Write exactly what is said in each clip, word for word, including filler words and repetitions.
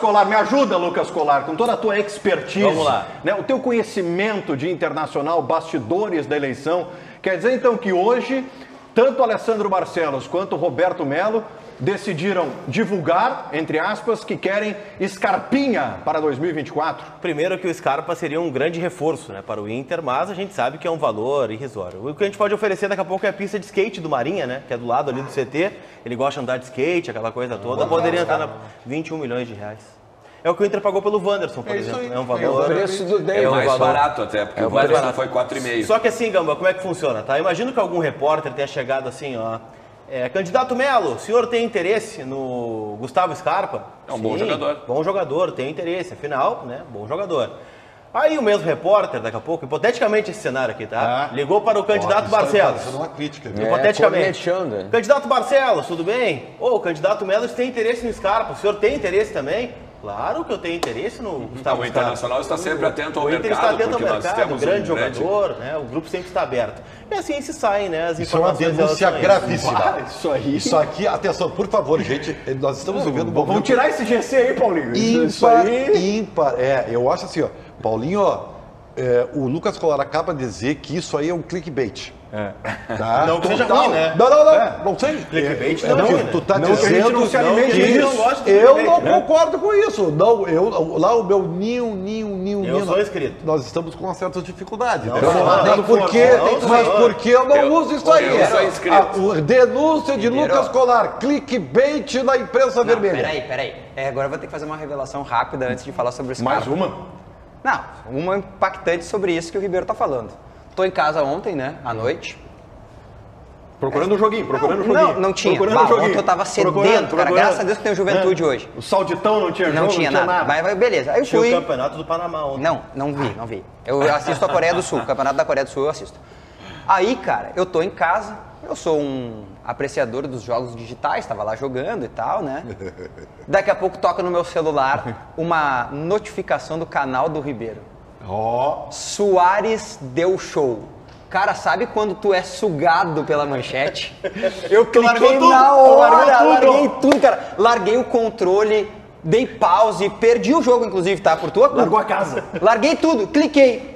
Colar, me ajuda, Lucas Colar, com toda a tua expertise. Vamos lá. Né, o teu conhecimento de internacional, bastidores da eleição. Quer dizer, então, que hoje, tanto Alessandro Barcelos quanto Roberto Melo decidiram divulgar, entre aspas, que querem Scarpinha para dois mil e vinte e quatro. Primeiro que o Scarpa seria um grande reforço, né, para o Inter, mas a gente sabe que é um valor irrisório. O que a gente pode oferecer daqui a pouco é a pista de skate do Marinha, né, que é do lado ali do C T. Ele gosta de andar de skate, aquela coisa toda. Poderia entrar na vinte e um milhões de reais. É o que o Inter pagou pelo Wanderson, por É exemplo. isso aí. É um valor... É o preço do Davidson. É mais valor. barato até, porque É o o mais Wanderson barato. foi quatro e meio. Só que assim, Gamba, como é que funciona, tá? Imagino que algum repórter tenha chegado assim, ó... É, candidato Melo, o senhor tem interesse no Gustavo Scarpa? É um bom jogador. Bom jogador, tem interesse, afinal, né? Bom jogador. Aí o mesmo repórter, daqui a pouco, hipoteticamente esse cenário aqui, tá? Ah. Ligou para o candidato Ó, isso tá Barcelos. parecendo uma crítica, viu? É, Hipoteticamente. cornetando. Candidato Barcelos, tudo bem? Ô, o candidato Melo tem interesse no Scarpa, o senhor tem interesse também? Claro que eu tenho interesse no Gustavo O Scarpa. Internacional está sempre atento ao O Inter mercado, está atento ao porque nós mercado, temos um grande grande- jogador, né? O grupo sempre está aberto. E assim se saem, né, as Isso é uma informações. em denúncia relação a isso. gravíssima. Ah, isso aí. Isso aqui, atenção, por favor, gente, nós estamos vivendo um Vamos momento tirar esse G C aí, Paulinho. Isso ímpar, aí. ímpar. É, eu acho assim, ó, Paulinho, ó, é, o Lucas Colar acaba de dizer que isso aí é um clickbait. É. Tá? Não que seja Total. ruim, né? Não, não, não, É. não sei. Clickbait É, não é tu- ruim, né? Tu tá Não que a dizendo gente não se alimente que disso. isso, não gosta de eu clickbait, não né? concordo com isso. Não, eu, lá o meu ninho, ninho, ninho, Eu ninho, sou inscrito. nós estamos com uma certa dificuldade. Não, entendeu? não, mas não, porque, não, mas não. porque eu não Eu- uso isso aí. eu sou inscrito. A- o denúncia de Ribeiro. Lucas Colar, clickbait na imprensa Não, vermelha. peraí, peraí. É, agora eu vou ter que fazer uma revelação rápida antes de falar sobre o Mais Scarpa. uma? Não, uma impactante sobre isso que o Ribeiro tá falando. Tô em casa ontem, né, à noite. Procurando um joguinho, procurando um joguinho. Não, não tinha. Procurando Bah, um joguinho. ontem eu tava sedento, Procurando, cara. procurando. Graças a Deus que tem o Juventude É. hoje. O Sauditão não tinha Não jogo, tinha nada. Vai, vai, beleza. Aí eu Tinha o fui... campeonato do Panamá ontem. Não, não vi, não vi. Eu assisto a Coreia do Sul, o Campeonato da Coreia do Sul eu assisto. Aí, cara, eu tô em casa, eu sou um apreciador dos jogos digitais, tava lá jogando e tal, né? Daqui a pouco toca no meu celular uma notificação do canal do Ribeiro. Ó, Soares deu show. Cara, sabe quando tu é sugado pela manchete? Eu Cliquei largou tudo, na eu hora, larguei tudo. larguei tudo, cara. Larguei o controle, dei pause, perdi o jogo, inclusive, tá? Por tua culpa. Largou a casa. Larguei tudo, cliquei.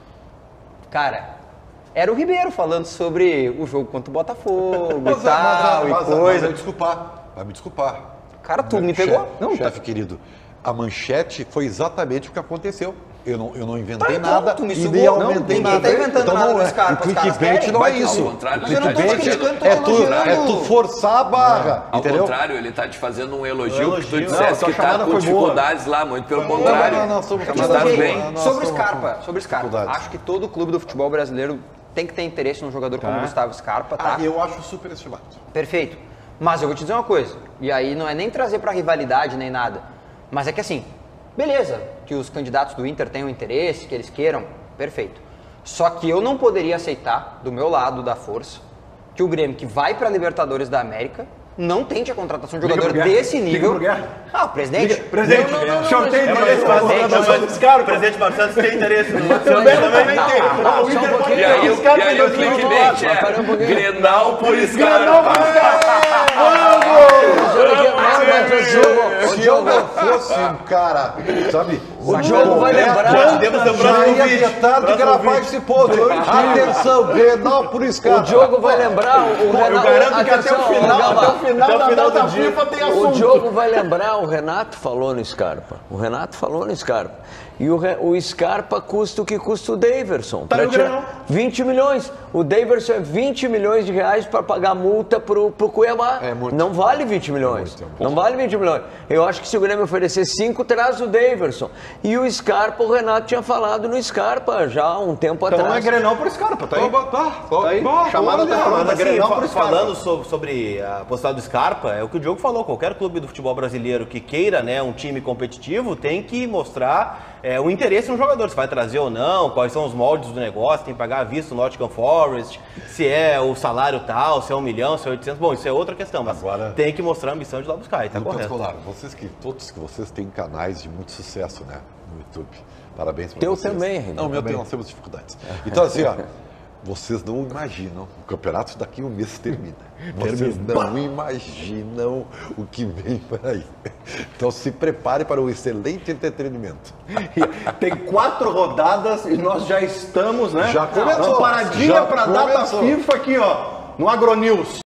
Cara, era o Ribeiro falando sobre o jogo contra o Botafogo mas, e tal, mas, e mas, mas, coisa. vai me desculpar, vai me desculpar. Cara, tu me pegou? Chefe, Não, tá. chefe querido, a manchete foi exatamente o que aconteceu. Eu não, eu não inventei Tá, então, nada tu me e sugou. nem Não, aumentei ninguém nada. tá inventando então nada não no é. Scarpa, O os caras clickbait querem. não é Mas, isso. ao contrário, Mas eu não tô Clickbait criticando, tô é tu, elogiando. é tu forçar a barra, Ao entendeu? contrário, ele está te fazendo um elogio, Um porque tu elogio. disseste Não, tua que está chamada com foi boa. dificuldades lá, muito pelo Não, contrário. não, não, somos Mas camarada. estás Elogiei. bem. Nós Sobre o somos Scarpa, sobre o Scarpa. dificuldades. Acho que todo clube do futebol brasileiro tem que ter interesse num jogador como o Gustavo Scarpa, tá? Ah, eu acho superestimado. Perfeito. Mas eu vou te dizer uma coisa, e aí não é nem trazer pra rivalidade nem nada, mas é que assim, beleza, que os candidatos do Inter tenham interesse, que eles queiram, perfeito. Só que eu não poderia aceitar, do meu lado da força, que o Grêmio, que vai pra Libertadores da América, não tente a contratação de um Liga jogador pro Guerra. desse Liga nível. pro Guerra. Ah, o presidente? Presidente, Não, não, não, o senhor não, tem não, interesse não, na não, contratação não, do Scarpa? O presidente Barcelos tem interesse no Também, também tem. Ah, o só um Inter pode pouquinho. E aí, ter o- o Scarpa e aí em o dois mil e vinte e clickbait quatro. Para um é pouquinho. Grenal por Grenal Scarpa. por Scarpa! Se eu não fosse um cara, sabe? O jogo vai lembrar. Podemos lembrar Já do ia vídeo. tentar de Próximo gravar vídeo. esse ponto. Atenção, Grenal por Scarpa. O Diogo vai lembrar, o Pô, Renato... eu garanto que até o atenção, final, Gama, até o final Até o da final data do dia. FIFA tem O assunto. Diogo vai lembrar, o Renato falou no Scarpa. O Renato falou no Scarpa. E o, Re- o Scarpa custa o que custa o Daverson. Tá pra no tirar- Grenal. vinte milhões. O Daverson é vinte milhões de reais para pagar multa pro, pro Cuiabá. É muito. Não vale vinte milhões. muito, é muito. Não vale vinte milhões. Eu acho que se o Grêmio oferecer cinco, traz o Daverson. E o Scarpa, o Renato tinha falado no Scarpa já há um tempo Então é atrás. Grenal por Scarpa, tá aí? Tá, tá, Tá aí. tá, Chamada olha, tá chamada. Mas, assim, Grenal fa- por Scarpa. falando sobre, sobre a possibilidade do Scarpa, é o que o Diogo falou, qualquer clube do futebol brasileiro que queira, né, um time competitivo tem que mostrar é, o interesse no jogador, se vai trazer ou não, quais são os moldes do negócio, tem que pagar à vista o Nottingham Forest, se é o salário tal, se é um milhão, se é oitocentos, bom, isso é outra questão, mas Agora- tem que mostrar a ambição de lá buscar, e tá Lucas correto. Colar, vocês que, todos que vocês têm canais de muito sucesso, né, no YouTube. Parabéns para Teu vocês. também, Renan. Não, meu também. Nós temos dificuldades. Então, assim, ó, Vocês não imaginam. O campeonato daqui a um mês termina. Vocês não imaginam o que vem por aí. Então se prepare para um excelente entretenimento. Tem quatro rodadas e nós já estamos, né? Já começou. Uma paradinha Já para a data começou. FIFA aqui, ó, no Agronews.